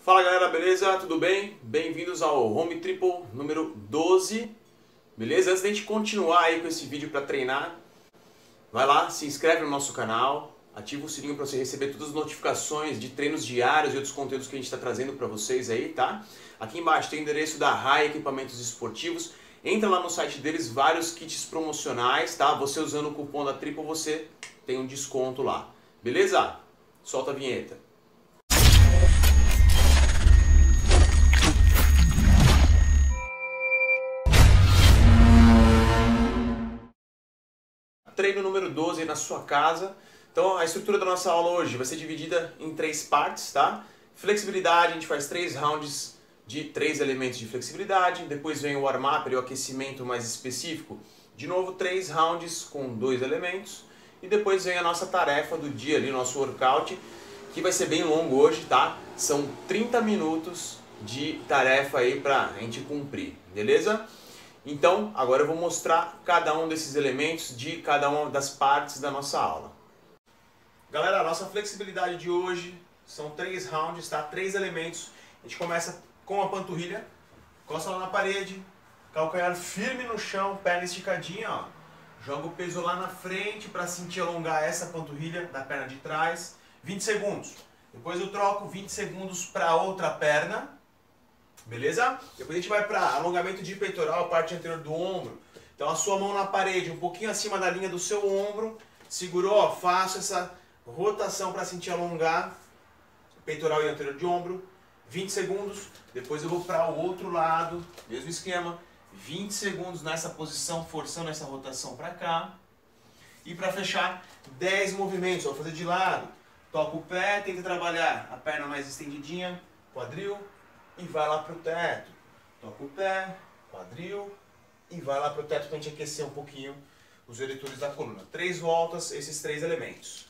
Fala galera, beleza? Tudo bem? Bem-vindos ao Home Triple número 12. Beleza? Antes da gente continuar aí com esse vídeo para treinar, vai lá, se inscreve no nosso canal, ativa o sininho para você receber todas as notificações de treinos diários e outros conteúdos que a gente está trazendo para vocês aí, tá? Aqui embaixo tem o endereço da Rai Equipamentos Esportivos. Entra lá no site deles, vários kits promocionais, tá? Você usando o cupom da Triple, você tem um desconto lá. Beleza? Solta a vinheta. Treino número 12 na sua casa. Então a estrutura da nossa aula hoje vai ser dividida em 3 partes, tá? Flexibilidade, a gente faz 3 rounds de 3 elementos de flexibilidade. Depois vem o warm-up, o aquecimento mais específico. De novo 3 rounds com 2 elementos. E depois vem a nossa tarefa do dia ali, o nosso workout, que vai ser bem longo hoje, tá? São 30 minutos de tarefa aí pra gente cumprir, beleza? Então, agora eu vou mostrar cada um desses elementos de cada uma das partes da nossa aula. Galera, a nossa flexibilidade de hoje são 3 rounds, tá? 3 elementos. A gente começa com a panturrilha, costa lá na parede, calcanhar firme no chão, perna esticadinha, ó. Joga o peso lá na frente para sentir alongar essa panturrilha da perna de trás. 20 segundos. Depois eu troco 20 segundos para outra perna. Beleza? Depois a gente vai para alongamento de peitoral, parte anterior do ombro. Então a sua mão na parede, um pouquinho acima da linha do seu ombro. Segurou, ó, faço essa rotação para sentir alongar peitoral e anterior de ombro. 20 segundos. Depois eu vou para o outro lado, mesmo esquema. 20 segundos nessa posição, forçando essa rotação para cá. E para fechar, 10 movimentos. Vou fazer de lado. Toca o pé, tenta trabalhar a perna mais estendidinha, quadril. E vai lá pro teto. Toca o pé, quadril e vai lá pro teto pra gente aquecer um pouquinho os eretores da coluna. 3 voltas, esses 3 elementos.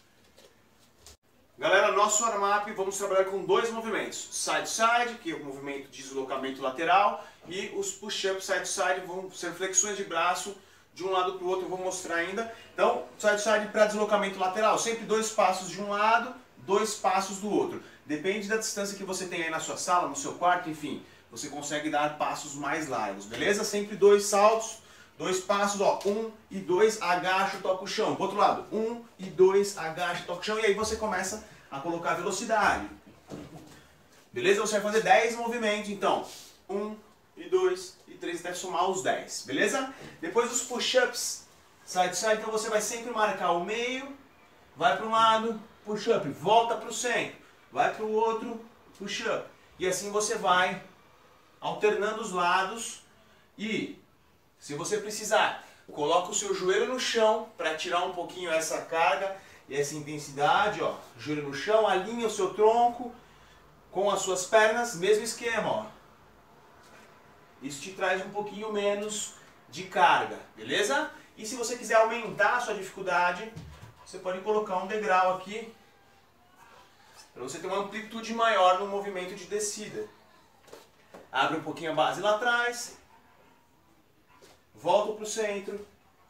Galera, nosso warm-up, vamos trabalhar com 2 movimentos. Side-side, que é o movimento de deslocamento lateral, e os push-ups side-side vão ser flexões de braço de um lado pro outro, eu vou mostrar ainda. Então, side-side para deslocamento lateral, sempre 2 passos de um lado, 2 passos do outro. Depende da distância que você tem aí na sua sala, no seu quarto, enfim. Você consegue dar passos mais largos, beleza? Sempre 2 saltos, 2 passos, ó. 1 e 2, agacha, toca o chão. Pro outro lado, 1 e 2, agacha, toca o chão. E aí você começa a colocar velocidade. Beleza? Você vai fazer 10 movimentos, então. 1 e 2 e 3, até somar os 10, beleza? Depois os push-ups side-side, então você vai sempre marcar o meio, vai para um lado, push-up, volta para o centro. Vai para o outro, push-up. E assim você vai alternando os lados. E se você precisar, coloca o seu joelho no chão para tirar um pouquinho essa carga e essa intensidade. Ó. Joelho no chão, alinha o seu tronco com as suas pernas, mesmo esquema. Ó. Isso te traz um pouquinho menos de carga, beleza? E se você quiser aumentar a sua dificuldade, você pode colocar um degrau aqui, para você ter uma amplitude maior no movimento de descida. Abre um pouquinho a base lá atrás. Volta para o centro.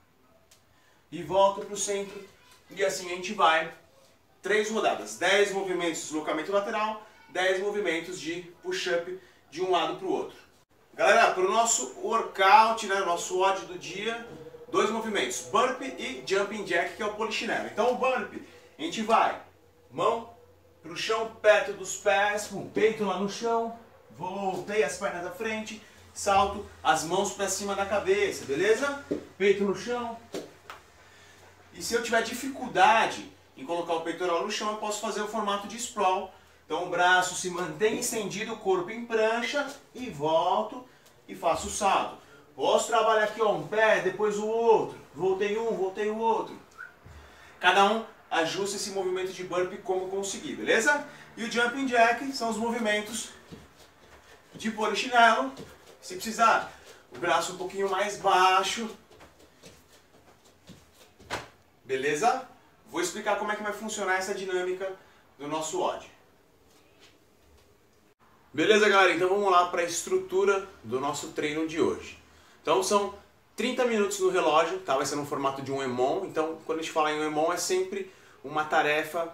E volta para o centro. E assim a gente vai. 3 rodadas. 10 movimentos de deslocamento lateral. 10 movimentos de push-up de um lado para o outro. Galera, para o nosso workout, né, nosso WOD do dia, 2 movimentos. Burpee e Jumping Jack, que é o polichinelo. Então o burpee, a gente vai. Mão para o chão, perto dos pés, com o peito lá no chão, voltei as pernas da frente, salto as mãos para cima da cabeça, beleza? Peito no chão. E se eu tiver dificuldade em colocar o peitoral no chão, eu posso fazer o formato de sprawl. Então o braço se mantém estendido, o corpo em prancha e volto e faço o salto. Posso trabalhar aqui, ó, um pé, depois o outro, voltei um, voltei o outro. Cada um ajusta esse movimento de burpee como conseguir, beleza? E o jumping jack são os movimentos de polichinelo. Se precisar, o braço um pouquinho mais baixo. Beleza? Vou explicar como é que vai funcionar essa dinâmica do nosso WOD. Beleza, galera? Então vamos lá para a estrutura do nosso treino de hoje. Então são 30 minutos no relógio, tá? Vai ser no formato de um EMOM. Então quando a gente fala em um EMOM é sempre uma tarefa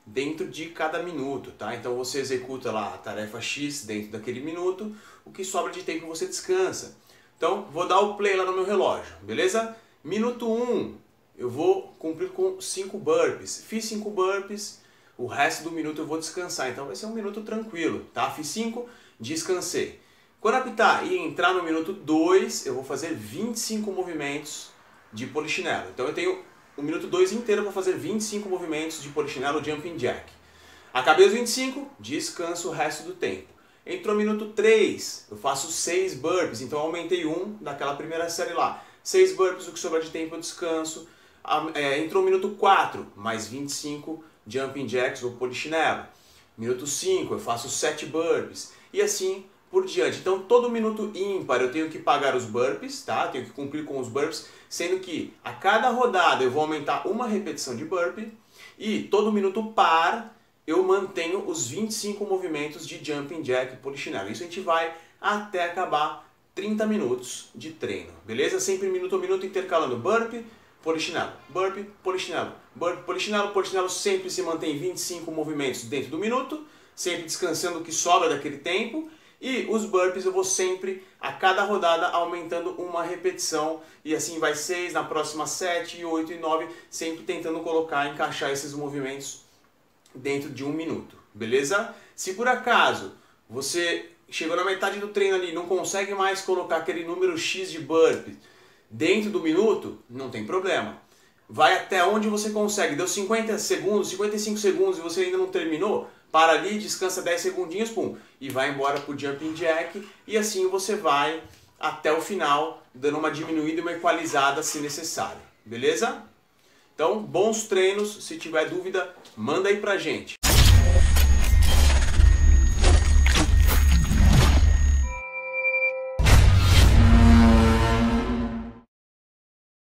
dentro de cada minuto, tá? Então você executa lá a tarefa X dentro daquele minuto, o que sobra de tempo você descansa. Então vou dar o play lá no meu relógio, beleza? Minuto 1, eu vou cumprir com 5 burpees. Fiz 5 burpees, o resto do minuto eu vou descansar, então vai ser um minuto tranquilo, tá? Fiz 5, descansei. Quando apitar e entrar no minuto 2, eu vou fazer 25 movimentos de polichinelo. Então eu tenho o minuto 2 inteiro para fazer 25 movimentos de polichinelo jumping jack. Acabei os 25, descanso o resto do tempo. Entrou o minuto 3, eu faço 6 burpees, então eu aumentei um daquela primeira série lá. 6 burpees, o que sobra de tempo eu descanso. Entrou o minuto 4, mais 25 jumping jacks ou polichinelo. Minuto 5, eu faço 7 burpees. E assim por diante. Então todo minuto ímpar eu tenho que pagar os burpees, tá? Tenho que cumprir com os burpees, sendo que a cada rodada eu vou aumentar uma repetição de burpee e todo minuto par eu mantenho os 25 movimentos de jumping jack e polichinelo. Isso a gente vai até acabar 30 minutos de treino, beleza? Sempre minuto a minuto intercalando burpee, polichinelo, burpee, polichinelo, burpee, polichinelo. Polichinelo sempre se mantém 25 movimentos dentro do minuto, sempre descansando o que sobra daquele tempo. E os burpees eu vou sempre, a cada rodada, aumentando uma repetição. E assim vai 6, na próxima 7, 8 e 9, sempre tentando encaixar esses movimentos dentro de um minuto, beleza? Se por acaso você chegou na metade do treino ali e não consegue mais colocar aquele número X de burpees dentro do minuto, não tem problema. Vai até onde você consegue. Deu 50 segundos, 55 segundos e você ainda não terminou, para ali, descansa 10 segundinhos, pum, e vai embora pro jumping jack, e assim você vai até o final, dando uma diminuída e uma equalizada se necessário, beleza? Então, bons treinos, se tiver dúvida, manda aí pra gente.